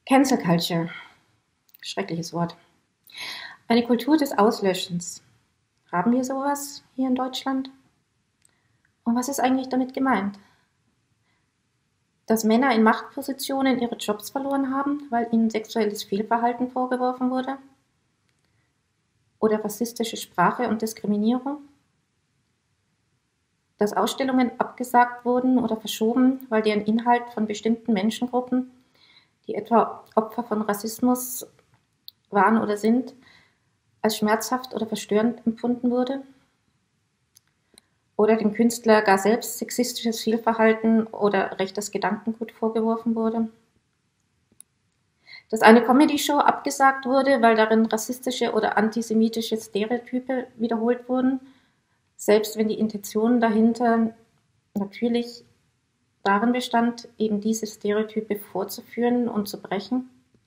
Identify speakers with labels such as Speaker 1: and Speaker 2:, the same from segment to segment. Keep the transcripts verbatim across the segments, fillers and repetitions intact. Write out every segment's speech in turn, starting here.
Speaker 1: Cancel Culture, schreckliches Wort. Eine Kultur des Auslöschens. Haben wir sowas hier in Deutschland? Und was ist eigentlich damit gemeint? Dass Männer in Machtpositionen ihre Jobs verloren haben, weil ihnen sexuelles Fehlverhalten vorgeworfen wurde? Oder rassistische Sprache und Diskriminierung? Dass Ausstellungen abgesagt wurden oder verschoben, weil deren Inhalt von bestimmten Menschengruppen, die etwa Opfer von Rassismus waren oder sind, als schmerzhaft oder verstörend empfunden wurde? Oder dem Künstler gar selbst sexistisches Fehlverhalten oder rechtes Gedankengut vorgeworfen wurde? Dass eine Comedy-Show abgesagt wurde, weil darin rassistische oder antisemitische Stereotype wiederholt wurden, selbst wenn die Intention dahinter natürlich darin bestand, eben diese Stereotype vorzuführen und zu brechen?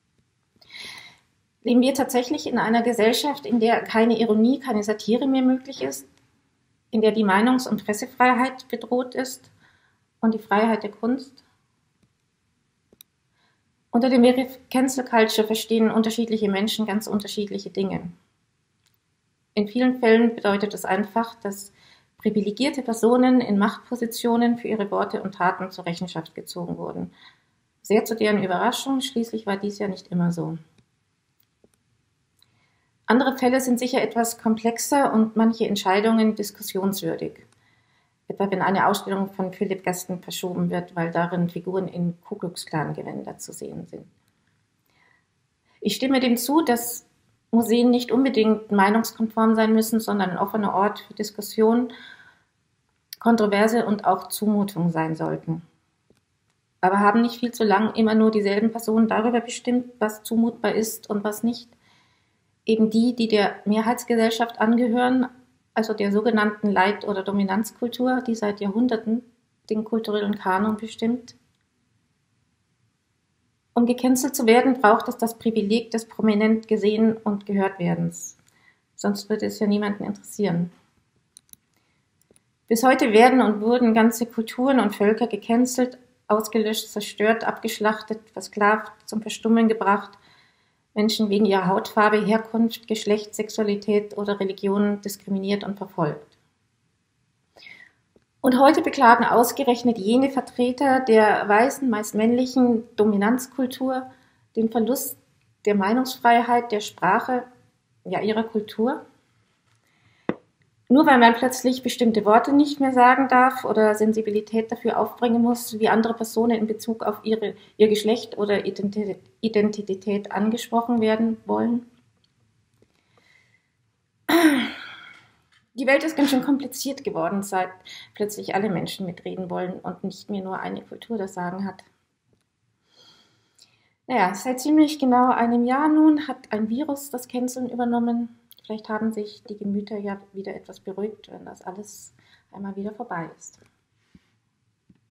Speaker 1: Leben wir tatsächlich in einer Gesellschaft, in der keine Ironie, keine Satire mehr möglich ist, in der die Meinungs- und Pressefreiheit bedroht ist und die Freiheit der Kunst? Unter dem Begriff Cancel Culture verstehen unterschiedliche Menschen ganz unterschiedliche Dinge. In vielen Fällen bedeutet es einfach, dass privilegierte Personen in Machtpositionen für ihre Worte und Taten zur Rechenschaft gezogen wurden. Sehr zu deren Überraschung, schließlich war dies ja nicht immer so. Andere Fälle sind sicher etwas komplexer und manche Entscheidungen diskussionswürdig. Etwa wenn eine Ausstellung von Philipp Gaston verschoben wird, weil darin Figuren in Ku Klux Klan Gewänder zu sehen sind. Ich stimme dem zu, dass Museen nicht unbedingt meinungskonform sein müssen, sondern ein offener Ort für Diskussion, Kontroverse und auch Zumutung sein sollten. Aber haben nicht viel zu lang immer nur dieselben Personen darüber bestimmt, was zumutbar ist und was nicht? Eben die, die der Mehrheitsgesellschaft angehören, also der sogenannten Leit- oder Dominanzkultur, die seit Jahrhunderten den kulturellen Kanon bestimmt. Um gecancelt zu werden, braucht es das Privileg des prominent gesehen und gehört werdens. Sonst würde es ja niemanden interessieren. Bis heute werden und wurden ganze Kulturen und Völker gecancelt, ausgelöscht, zerstört, abgeschlachtet, versklavt, zum Verstummen gebracht, Menschen wegen ihrer Hautfarbe, Herkunft, Geschlecht, Sexualität oder Religion diskriminiert und verfolgt. Und heute beklagen ausgerechnet jene Vertreter der weißen, meist männlichen Dominanzkultur den Verlust der Meinungsfreiheit, der Sprache, ja ihrer Kultur. Nur weil man plötzlich bestimmte Worte nicht mehr sagen darf oder Sensibilität dafür aufbringen muss, wie andere Personen in Bezug auf ihre, ihr Geschlecht oder Identität angesprochen werden wollen. Die Welt ist ganz schön kompliziert geworden, seit plötzlich alle Menschen mitreden wollen und nicht mehr nur eine Kultur das Sagen hat. Naja, seit ziemlich genau einem Jahr nun hat ein Virus das Canceln übernommen. Vielleicht haben sich die Gemüter ja wieder etwas beruhigt, wenn das alles einmal wieder vorbei ist.